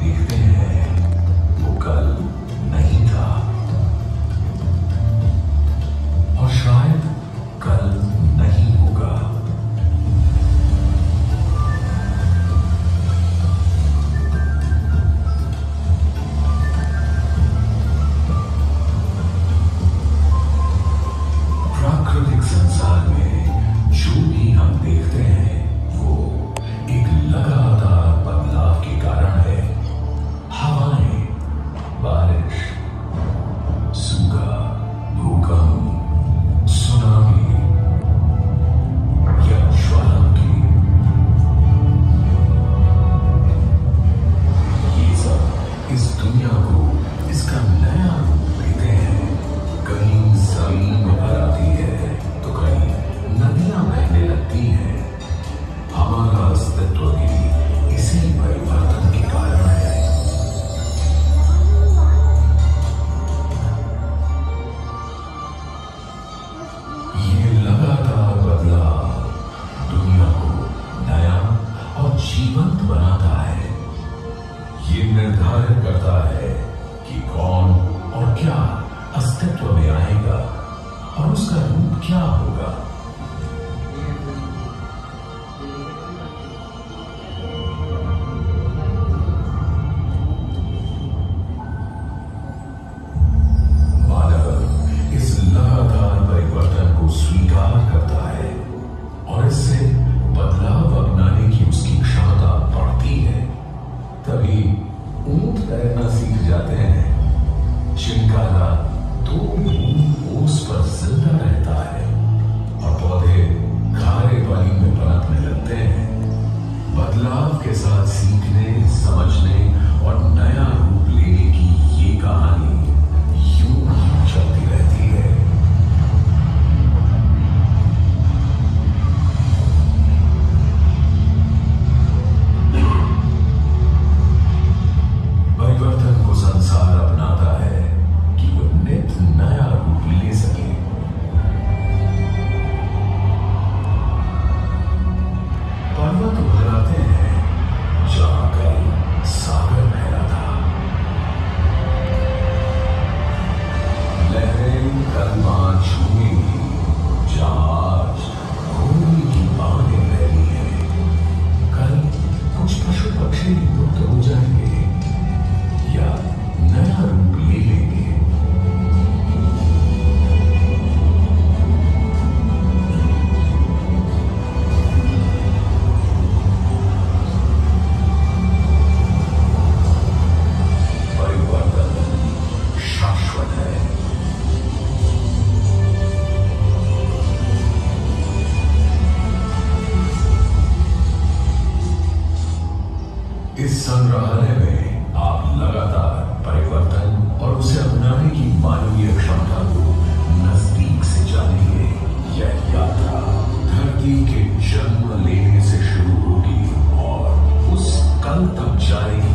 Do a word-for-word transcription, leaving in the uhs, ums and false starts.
देखते हैं वो कल नहीं था और शायद कल नहीं होगा। प्राकृतिक संसार में जो भी हम देखते हैं वो एक लगातार बदलाव के कारण है। हवाएं, बारिश, सूखा, भूकंप, सुनामी या ज्वालामुखी, ये सब इस दुनिया को इसका नया रूप देते हैं। कहीं जमीन भर आती है तो कहीं नदियां बहने लगती हैं। हमारा अस्तित्व भी इसी परिवर्तन के कारण है। ये लगातार बदलाव दुनिया को नया और जीवंत बनाता है। ये निर्धारित करता है कि कौन और क्या अस्तित्व में आएगा और उसका रूप क्या होगा। मानव इस लगातार परिवर्तन को स्वीकार करता है और इससे बदलाव अपनाने की उसकी क्षमता बढ़ती है। तभी ऊंट तैरना सीख जाते हैं, जिनका दो बूंद ओस पर जिंदा रहता है और पौधे खारे पानी में पनपने लगते हैं। बदलाव के साथ सीखने, समझने और नया रूप लेने की ये कहानी यूं ही चलती रहती है। परिवर्तन को संसार अपनाता है कि वो नित नया रूप ले सके। पर्वत उभर आते हैं जहां कल सागर बहरा था। लहरें कल मां छूएंगी जहां आज घोड़ी की बाहें बहरी हैं। कल कुछ पशु पक्षी लुप्त हो जाएंगे या नया रूप ले लेंगे। परिवर्तन शाश्वत है। इस संग्रहालय में आप लगातार परिवर्तन और उसे अपनाने की मानवीय क्षमता को नजदीक से जानेंगे। यह यात्रा धरती के जन्म लेने से शुरू होगी और उस कल तक जाएगी